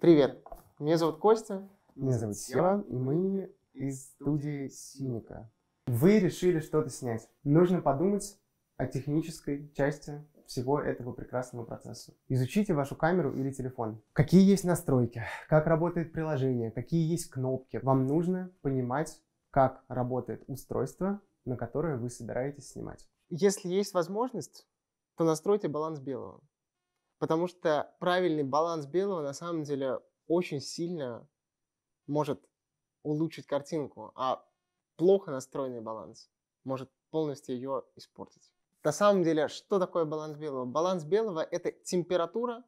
Привет, меня зовут Костя. Меня зовут Сева, и мы из студии Синика. Вы решили что-то снять. Нужно подумать о технической части всего этого прекрасного процесса. Изучите вашу камеру или телефон. Какие есть настройки, как работает приложение, какие есть кнопки. Вам нужно понимать, как работает устройство, на которое вы собираетесь снимать. Если есть возможность, то настройте баланс белого. Потому что правильный баланс белого на самом деле очень сильно может улучшить картинку, а плохо настроенный баланс может полностью ее испортить. На самом деле, что такое баланс белого? Баланс белого – это температура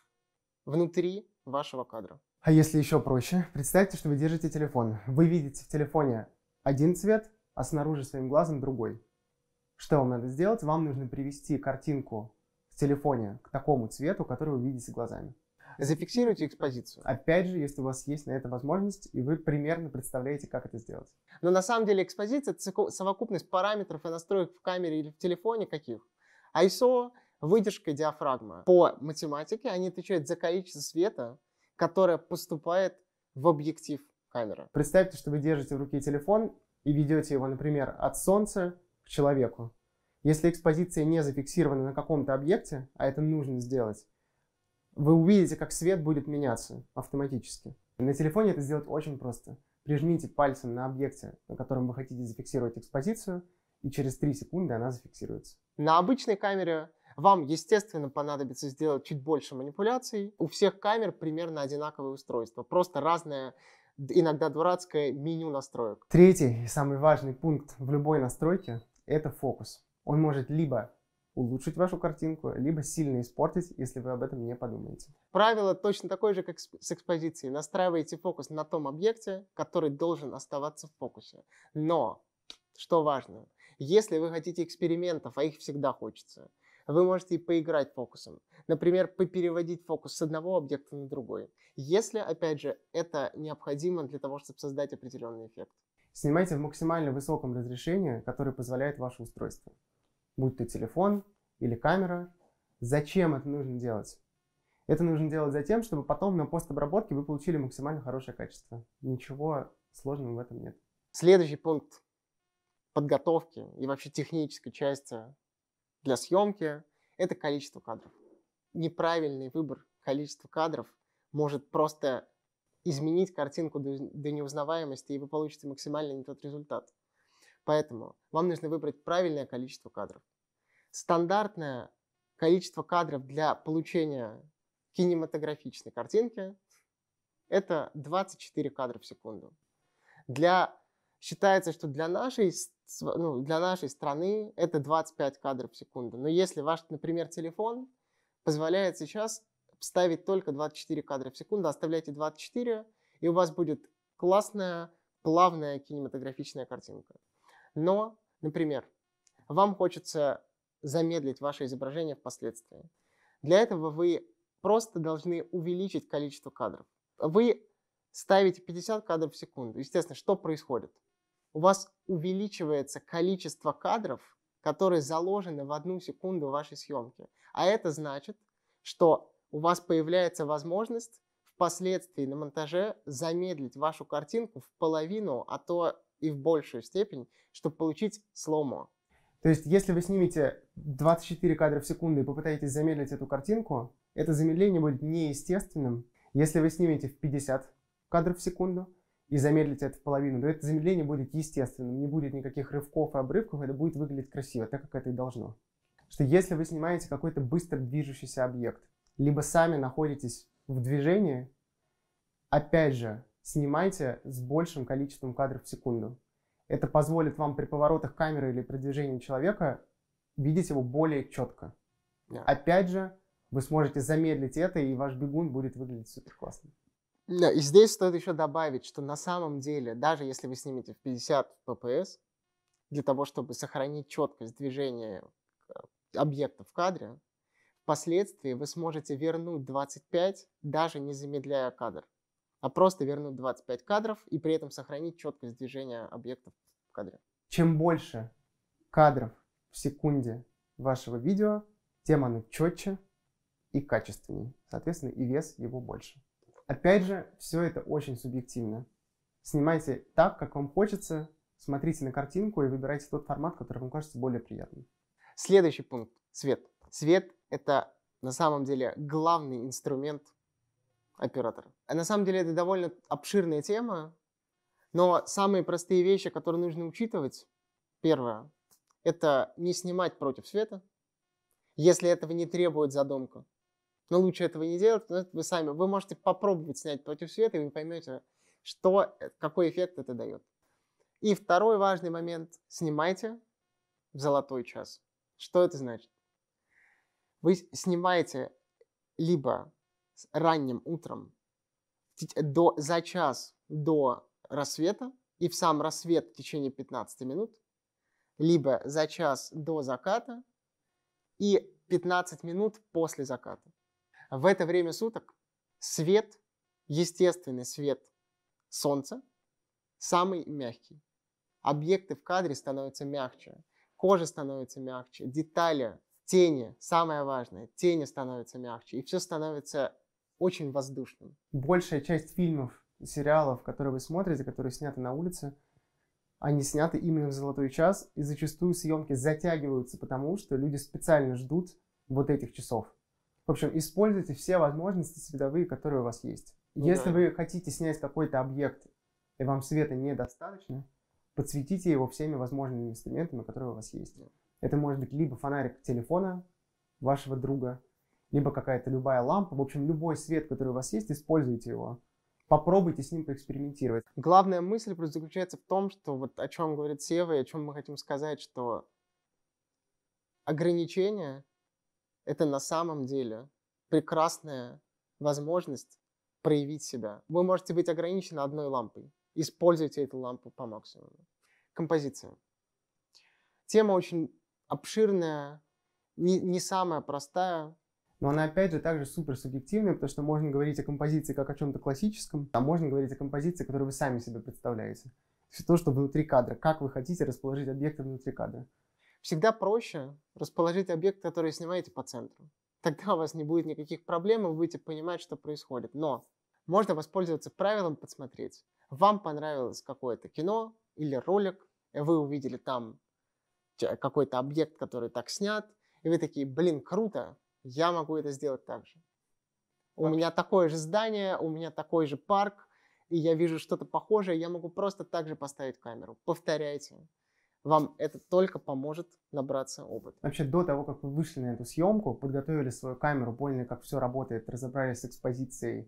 внутри вашего кадра. А если еще проще, представьте, что вы держите телефон. Вы видите в телефоне один цвет, а снаружи своим глазом другой. Что вам надо сделать? Вам нужно привести картинку в телефоне к такому цвету, который вы видите глазами. Зафиксируйте экспозицию. Опять же, если у вас есть на это возможность, и вы примерно представляете, как это сделать. Но на самом деле экспозиция – это совокупность параметров и настроек в камере или в телефоне каких? ISO, выдержка, диафрагма. По математике они отвечают за количество света, которое поступает в объектив камеры. Представьте, что вы держите в руке телефон и ведете его, например, от солнца к человеку. Если экспозиция не зафиксирована на каком-то объекте, а это нужно сделать, вы увидите, как свет будет меняться автоматически. На телефоне это сделать очень просто. Прижмите пальцем на объекте, на котором вы хотите зафиксировать экспозицию, и через 3 секунды она зафиксируется. На обычной камере вам, естественно, понадобится сделать чуть больше манипуляций. У всех камер примерно одинаковое устройство, просто разное, иногда дурацкое меню настроек. Третий и самый важный пункт в любой настройке – это фокус. Он может либо улучшить вашу картинку, либо сильно испортить, если вы об этом не подумаете. Правило точно такое же, как с экспозицией. Настраиваете фокус на том объекте, который должен оставаться в фокусе. Но, что важно, если вы хотите экспериментов, а их всегда хочется, вы можете и поиграть фокусом. Например, попереводить фокус с одного объекта на другой. Если, опять же, это необходимо для того, чтобы создать определенный эффект. Снимайте в максимально высоком разрешении, которое позволяет ваше устройство. Будь то телефон или камера. Зачем это нужно делать? Это нужно делать за тем, чтобы потом на постобработке вы получили максимально хорошее качество. Ничего сложного в этом нет. Следующий пункт подготовки и вообще технической части для съемки – это количество кадров. Неправильный выбор количества кадров может просто изменить картинку до неузнаваемости, и вы получите максимально не тот результат. Поэтому вам нужно выбрать правильное количество кадров. Стандартное количество кадров для получения кинематографичной картинки – это 24 кадра в секунду. Считается, что для нашей страны это 25 кадров в секунду. Но если ваш, например, телефон позволяет сейчас вставить только 24 кадра в секунду, оставляйте 24, и у вас будет классная, плавная кинематографичная картинка. Но, например, вам хочется замедлить ваше изображение впоследствии. Для этого вы просто должны увеличить количество кадров. Вы ставите 50 кадров в секунду. Естественно, что происходит? У вас увеличивается количество кадров, которые заложены в 1 секунду вашей съемки. А это значит, что у вас появляется возможность впоследствии на монтаже замедлить вашу картинку в половину, а то и в большую степень, чтобы получить слоумо. То есть, если вы снимете 24 кадра в секунду и попытаетесь замедлить эту картинку, это замедление будет неестественным. Если вы снимете в 50 кадров в секунду и замедлите это в половину, то это замедление будет естественным, не будет никаких рывков и обрывков, это будет выглядеть красиво, так как это и должно. Что если вы снимаете какой-то быстро движущийся объект, либо сами находитесь в движении, опять же, снимайте с большим количеством кадров в секунду. Это позволит вам при поворотах камеры или при движении человека видеть его более четко. Опять же, вы сможете замедлить это, и ваш бегун будет выглядеть супер классно. Да, и здесь стоит еще добавить, что на самом деле, даже если вы снимете в 50 fps, для того, чтобы сохранить четкость движения объекта в кадре, впоследствии вы сможете вернуть 25, даже не замедляя кадр, а просто вернуть 25 кадров и при этом сохранить четкость движения объектов в кадре. Чем больше кадров в секунде вашего видео, тем оно четче и качественнее. Соответственно, и вес его больше. Опять же, все это очень субъективно. Снимайте так, как вам хочется, смотрите на картинку и выбирайте тот формат, который вам кажется более приятным. Следующий пункт. Свет. Свет — это на самом деле главный инструмент оператора. А на самом деле это довольно обширная тема, но самые простые вещи, которые нужно учитывать. Первое — это не снимать против света, если этого не требует задумка. Но лучше этого не делать, потому что вы можете попробовать снять против света, и вы поймете, какой эффект это дает. И второй важный момент — снимайте в золотой час. Что это значит? Вы снимаете либо ранним утром за час до рассвета, и в сам рассвет в течение 15 минут, либо за час до заката и 15 минут после заката. В это время суток свет, естественный свет солнца, самый мягкий. Объекты в кадре становятся мягче, кожа становится мягче, детали, тени, самое важное, тени становятся мягче, и все становится очень воздушным. Большая часть фильмов и сериалов, которые вы смотрите, которые сняты на улице, они сняты именно в золотой час, и зачастую съемки затягиваются, потому что люди специально ждут вот этих часов. В общем, используйте все возможности световые, которые у вас есть. Если вы хотите снять какой-то объект, и вам света недостаточно, подсветите его всеми возможными инструментами, которые у вас есть. Это может быть либо фонарик телефона вашего друга, либо какая-то любая лампа. В общем, любой свет, который у вас есть, используйте его. Попробуйте с ним поэкспериментировать. Главная мысль просто заключается в том, что вот о чем говорит Сева и о чем мы хотим сказать, что ограничения — это на самом деле прекрасная возможность проявить себя. Вы можете быть ограничены одной лампой. Используйте эту лампу по максимуму. Композиция. Тема очень обширная, не самая простая. Но она, опять же, также супер субъективная, потому что можно говорить о композиции как о чем-то классическом, а можно говорить о композиции, которую вы сами себе представляете. Все то, что внутри кадра. Как вы хотите расположить объекты внутри кадра. Всегда проще расположить объект, который снимаете по центру. Тогда у вас не будет никаких проблем, и вы будете понимать, что происходит. Но можно воспользоваться правилом подсмотреть. Вам понравилось какое-то кино или ролик, и вы увидели там какой-то объект, который так снят, и вы такие, блин, круто, я могу это сделать так же. У меня такое же здание, у меня такой же парк, и я вижу что-то похожее, я могу просто так же поставить камеру. Повторяйте. Вам это только поможет набраться опыта. Вообще, до того, как вы вышли на эту съемку, подготовили свою камеру, поняли, как все работает, разобрались с экспозицией,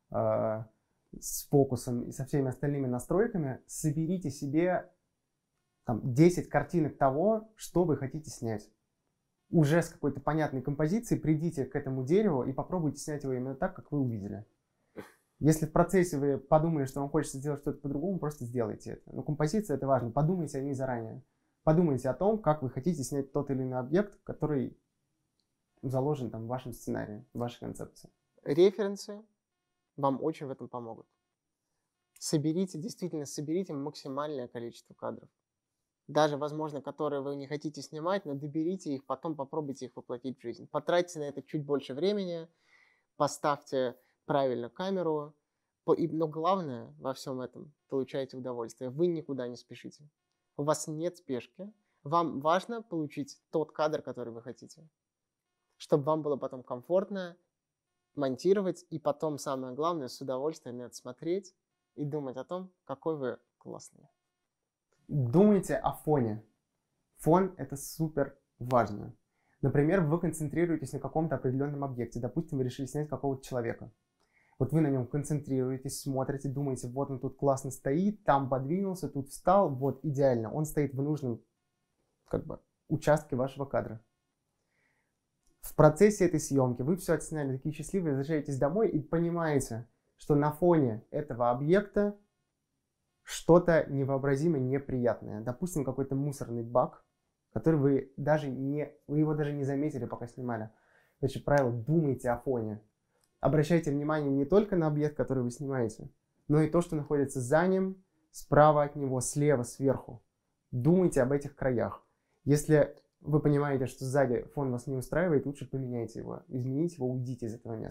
с фокусом и со всеми остальными настройками, соберите себе там 10 картинок того, что вы хотите снять. Уже с какой-то понятной композицией придите к этому дереву и попробуйте снять его именно так, как вы увидели. Если в процессе вы подумали, что вам хочется сделать что-то по-другому, просто сделайте это. Но композиция — это важно. Подумайте о ней заранее. Подумайте о том, как вы хотите снять тот или иной объект, который заложен там в вашем сценарии, в вашей концепции. Референсы вам очень в этом помогут. Действительно соберите максимальное количество кадров. Даже, возможно, которые вы не хотите снимать, но доберите их, потом попробуйте их воплотить в жизнь. Потратьте на это чуть больше времени, поставьте правильно камеру, но главное во всем этом — получайте удовольствие. Вы никуда не спешите. У вас нет спешки. Вам важно получить тот кадр, который вы хотите, чтобы вам было потом комфортно монтировать, и потом, самое главное, с удовольствием это смотреть и думать о том, какой вы классный. Думайте о фоне. Фон — это супер важно. Например, вы концентрируетесь на каком-то определенном объекте. Допустим, вы решили снять какого-то человека. Вот вы на нем концентрируетесь, смотрите, думаете, вот он тут классно стоит, там подвинулся, тут встал, вот идеально. Он стоит в нужном участке вашего кадра. В процессе этой съемки вы все отсняли, такие счастливые, возвращаетесь домой и понимаете, что на фоне этого объекта что-то невообразимо неприятное. Допустим, какой-то мусорный бак, который вы его даже не заметили, пока снимали. Значит, правило, думайте о фоне. Обращайте внимание не только на объект, который вы снимаете, но и то, что находится за ним, справа от него, слева, сверху. Думайте об этих краях. Если вы понимаете, что сзади фон вас не устраивает, лучше поменяйте его, измените его, уйдите из этого места.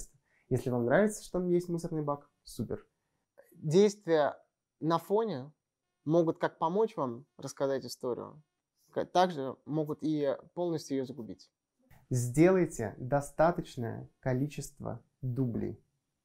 Если вам нравится, что там есть мусорный бак, супер. Действия на фоне могут как помочь вам рассказать историю, также могут и полностью ее загубить. Сделайте достаточное количество дублей.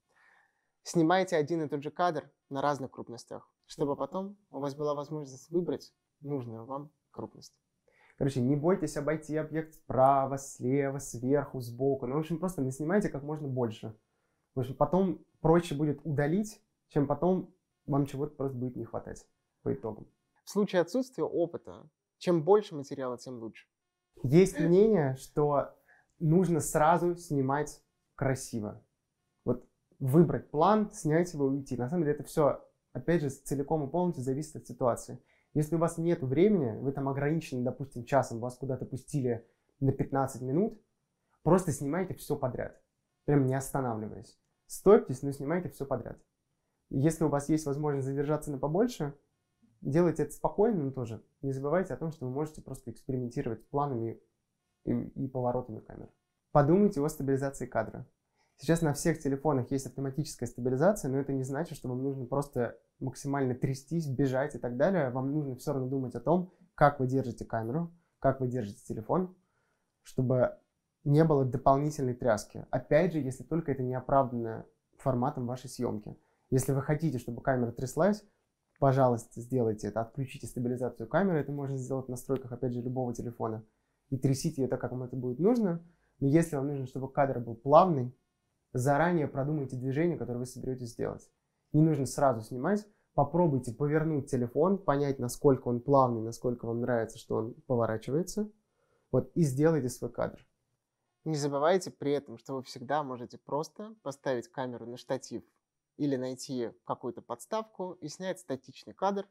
Снимайте один и тот же кадр на разных крупностях, чтобы потом у вас была возможность выбрать нужную вам крупность. Короче, не бойтесь обойти объект справа, слева, сверху, сбоку. Ну, в общем, просто наснимайте как можно больше. В общем, потом проще будет удалить, чем потом вам чего-то просто будет не хватать по итогам. В случае отсутствия опыта, чем больше материала, тем лучше. Есть мнение, что нужно сразу снимать красиво. Вот выбрать план, снять его и уйти. На самом деле это все, опять же, целиком и полностью зависит от ситуации. Если у вас нет времени, вы там ограничены, допустим, часом, вас куда-то пустили на 15 минут, просто снимайте все подряд. Прям не останавливаясь. Стойтесь, но снимайте все подряд. Если у вас есть возможность задержаться на побольше, делайте это спокойно, но тоже не забывайте о том, что вы можете просто экспериментировать с планами и поворотами камеры. Подумайте о стабилизации кадра. Сейчас на всех телефонах есть автоматическая стабилизация, но это не значит, что вам нужно просто максимально трястись, бежать и так далее. Вам нужно все равно думать о том, как вы держите камеру, как вы держите телефон, чтобы не было дополнительной тряски. Опять же, если только это не оправдано форматом вашей съемки. Если вы хотите, чтобы камера тряслась, пожалуйста, сделайте это. Отключите стабилизацию камеры. Это можно сделать в настройках, опять же, любого телефона. И трясите это, как вам это будет нужно. Но если вам нужно, чтобы кадр был плавный, заранее продумайте движение, которое вы соберетесь сделать. Не нужно сразу снимать. Попробуйте повернуть телефон, понять, насколько он плавный, насколько вам нравится, что он поворачивается. Вот, и сделайте свой кадр. Не забывайте при этом, что вы всегда можете просто поставить камеру на штатив или найти какую-то подставку и снять статичный кадр.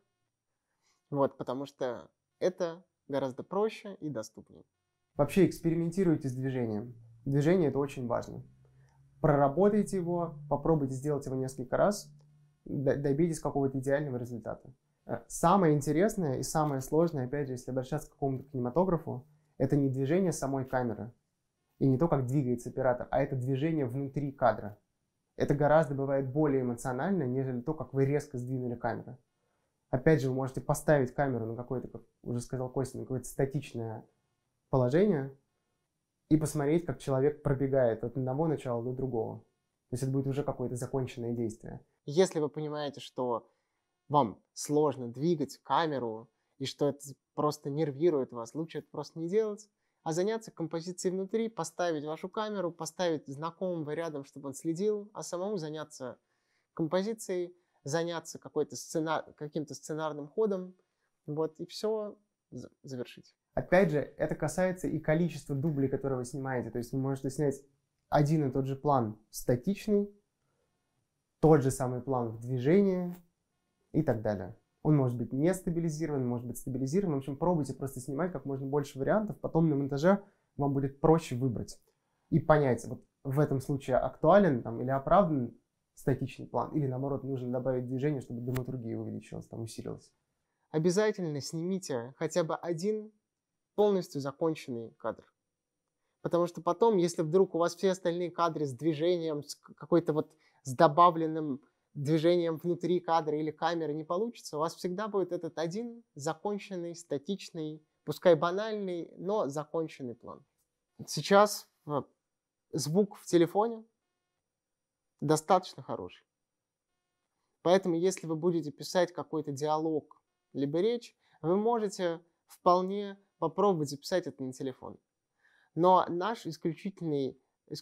Вот, потому что это гораздо проще и доступнее. Вообще экспериментируйте с движением. Движение это очень важно. Проработайте его, попробуйте сделать его несколько раз, добейтесь какого-то идеального результата. Самое интересное и самое сложное, опять же, если обращаться к какому-то кинематографу, это не движение самой камеры и не то, как двигается оператор, а это движение внутри кадра. Это гораздо бывает более эмоционально, нежели то, как вы резко сдвинули камеру. Опять же, вы можете поставить камеру на какое-то, как уже сказал Костя, на какое-то статичное положение и посмотреть, как человек пробегает от одного начала до другого. То есть это будет уже какое-то законченное действие. Если вы понимаете, что вам сложно двигать камеру и что это просто нервирует вас, лучше это просто не делать, а заняться композицией внутри, поставить вашу камеру, поставить знакомого рядом, чтобы он следил, а самому заняться композицией, заняться каким-то сценарным ходом, вот, и все завершить. Опять же, это касается и количества дублей, которые вы снимаете. То есть вы можете снять один и тот же план статичный, тот же самый план в движении и так далее. Он может быть не стабилизирован, может быть стабилизирован. В общем, пробуйте просто снимать как можно больше вариантов. Потом на монтаже вам будет проще выбрать и понять, вот в этом случае актуален там, или оправдан статичный план, или наоборот нужно добавить движение, чтобы драматургия увеличилась, там, усилилась. Обязательно снимите хотя бы один полностью законченный кадр. Потому что потом, если вдруг у вас все остальные кадры с движением, с какой-то вот с добавленным движением внутри кадра или камеры не получится, у вас всегда будет этот один законченный, статичный, пускай банальный, но законченный план. Сейчас звук в телефоне достаточно хороший. Поэтому, если вы будете писать какой-то диалог либо речь, вы можете вполне попробовать записать это на телефон. Но наш исключительно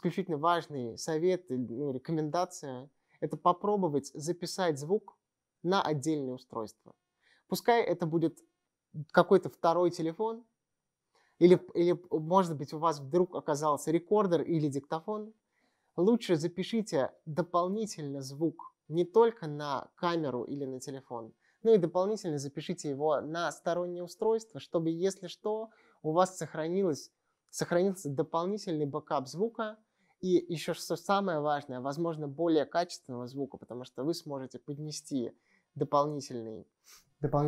важный совет, рекомендация – это попробовать записать звук на отдельное устройство. Пускай это будет какой-то второй телефон, или может быть, у вас вдруг оказался рекордер или диктофон. Лучше запишите дополнительно звук не только на камеру или на телефон, но и дополнительно запишите его на стороннее устройство, чтобы, если что, у вас сохранился дополнительный бэкап звука и еще, что самое важное, возможно, более качественного звука, потому что вы сможете поднести дополнительное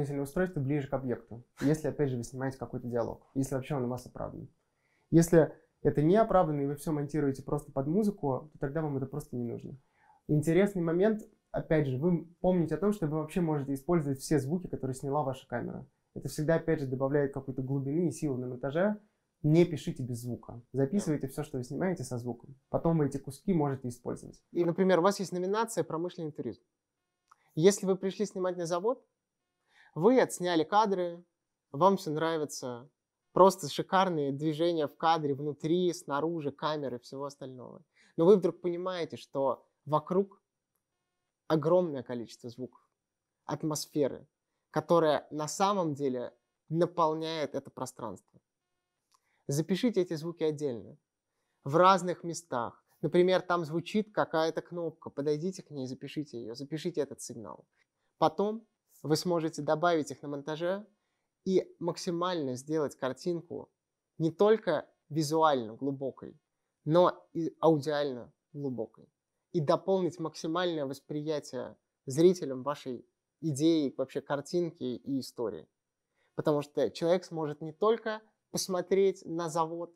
устройство ближе к объекту, если, опять же, вы снимаете какой-то диалог, если вообще он у вас оправдан. Если это не оправданно, и вы все монтируете просто под музыку, то тогда вам это просто не нужно. Интересный момент, опять же, вы помните о том, что вы вообще можете использовать все звуки, которые сняла ваша камера. Это всегда, опять же, добавляет какой-то глубины и силы на монтаже. Не пишите без звука. Записывайте все, что вы снимаете, со звуком. Потом вы эти куски можете использовать. И, например, у вас есть номинация «Промышленный туризм». Если вы пришли снимать на завод, вы отсняли кадры, вам все нравится, просто шикарные движения в кадре, внутри, снаружи, камеры, всего остального. Но вы вдруг понимаете, что вокруг огромное количество звуков, атмосферы, которая на самом деле наполняет это пространство. Запишите эти звуки отдельно, в разных местах. Например, там звучит какая-то кнопка, подойдите к ней, запишите ее, запишите этот сигнал. Потом вы сможете добавить их на монтаже и максимально сделать картинку не только визуально глубокой, но и аудиально глубокой. И дополнить максимальное восприятие зрителям вашей идеи, вообще картинки и истории. Потому что человек сможет не только посмотреть на завод,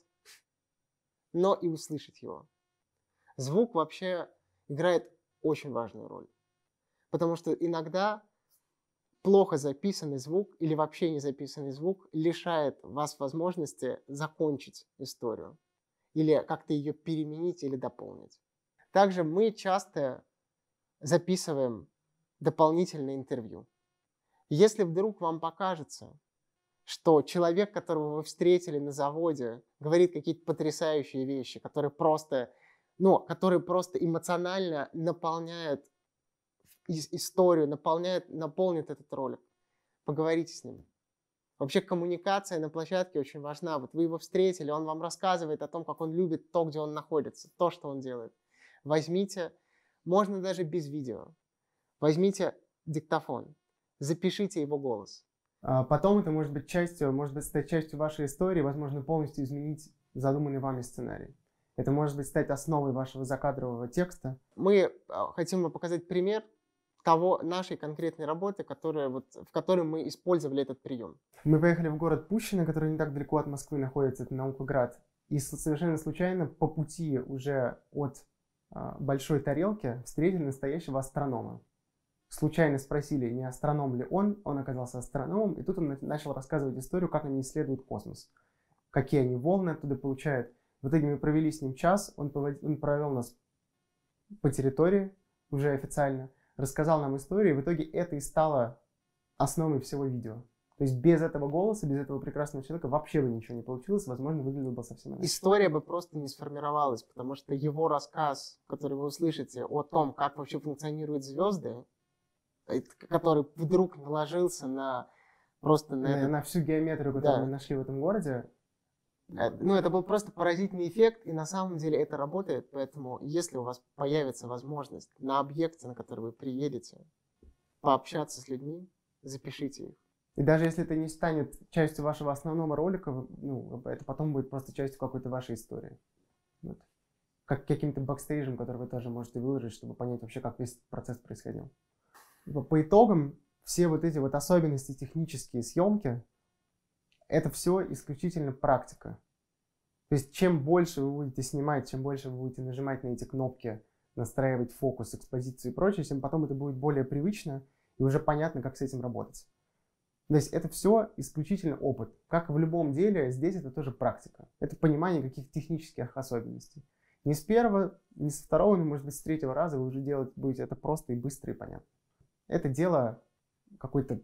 но и услышать его. Звук вообще играет очень важную роль. Потому что иногда плохо записанный звук или вообще не записанный звук лишает вас возможности закончить историю или как-то ее переменить или дополнить. Также мы часто записываем дополнительное интервью. Если вдруг вам покажется, что человек, которого вы встретили на заводе, говорит какие-то потрясающие вещи, которые просто эмоционально наполняют историю, наполнит этот ролик. Поговорите с ним. Вообще коммуникация на площадке очень важна. Вот вы его встретили, он вам рассказывает о том, как он любит то, где он находится, то, что он делает. Возьмите, можно даже без видео, возьмите диктофон, запишите его голос. Потом это может быть стать частью вашей истории, возможно, полностью изменить задуманный вами сценарий. Это может быть стать основой вашего закадрового текста. Мы хотим вам показать пример нашей конкретной работы, в которой мы использовали этот прием. Мы поехали в город Пущино, который не так далеко от Москвы находится, это Наукоград. И совершенно случайно по пути уже от Большой Тарелки встретили настоящего астронома. Случайно спросили, не астроном ли он оказался астрономом, и тут он начал рассказывать историю, как они исследуют космос, какие они волны оттуда получают. В итоге мы провели с ним час, он провел нас по территории уже официально, рассказал нам историю, и в итоге это и стало основой всего видео. То есть без этого голоса, без этого прекрасного человека вообще бы ничего не получилось, возможно, выглядело бы совсем иначе. История бы просто не сформировалась, потому что его рассказ, который вы услышите о том, как вообще функционируют звезды, который вдруг наложился на всю геометрию, которую мы нашли в этом городе. Это был просто поразительный эффект, и на самом деле это работает, поэтому если у вас появится возможность на объекте, на который вы приедете, пообщаться с людьми, запишите их. И даже если это не станет частью вашего основного ролика, это потом будет просто частью какой-то вашей истории. Вот. Как каким-то бэкстейджем, который вы тоже можете выложить, чтобы понять вообще, как весь процесс происходил. По итогам, все вот эти вот особенности технические съемки, это все исключительно практика. То есть чем больше вы будете снимать, чем больше вы будете нажимать на эти кнопки, настраивать фокус, экспозицию и прочее, тем потом это будет более привычно и уже понятно, как с этим работать. То есть это все исключительно опыт. Как в любом деле, здесь это тоже практика. Это понимание каких-то технических особенностей. Не с первого, не со второго, но, может быть, с третьего раза вы уже делать будете это просто и быстро и понятно. Это дело какой-то...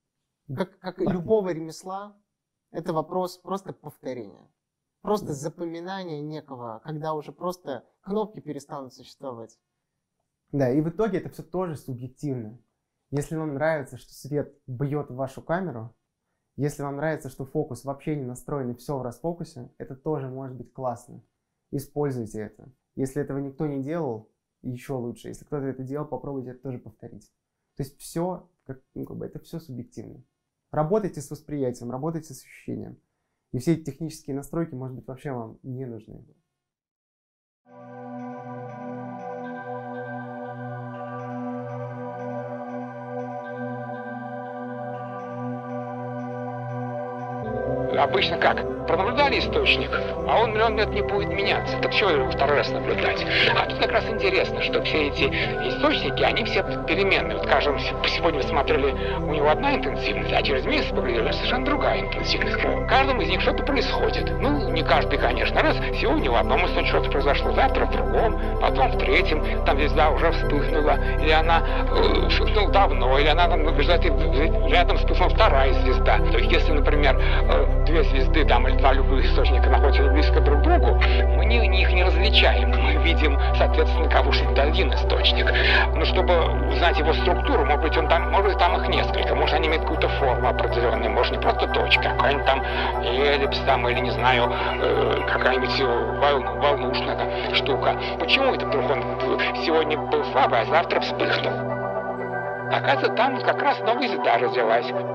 Как и любого ремесла, это вопрос просто повторения. Просто запоминания некого, когда уже просто кнопки перестанут существовать. Да, и в итоге это все тоже субъективно. Если вам нравится, что свет бьет в вашу камеру, если вам нравится, что фокус вообще не настроен и все в расфокусе, это тоже может быть классно. Используйте это. Если этого никто не делал, еще лучше. Если кто-то это делал, попробуйте это тоже повторить. То есть все, это все субъективно. Работайте с восприятием, работайте с ощущением. И все эти технические настройки, может быть, вообще вам не нужны. обычно как? Пронаблюдали источник, а он миллион лет не будет меняться. Так чего его второй раз наблюдать? А тут как раз интересно, что все эти источники, они все переменные. Вот, скажем, сегодня вы смотрели, у него одна интенсивность, а через месяц поглядели, совершенно другая интенсивность. В каждом из них что-то происходит. Ну, не каждый, конечно. Раз сегодня в одном источнике что-то произошло, завтра в другом, потом в третьем, там звезда уже вспыхнула, или она вспыхнула давно, или она там рядом вспыхнула вторая звезда. То есть, если, например, две звезды там, или два любых источника находятся близко друг к другу, мы их не различаем. Мы видим, соответственно, кого-нибудь один источник. Но чтобы узнать его структуру, может быть, там их несколько, может, они имеют какую-то форму определенную, может, не просто точка, а какая-нибудь там эллипс, там, или, не знаю, какая-нибудь волнушная штука. Почему это вдруг он сегодня был слабый, а завтра вспыхнул? Оказывается, там как раз новая звезда родилась.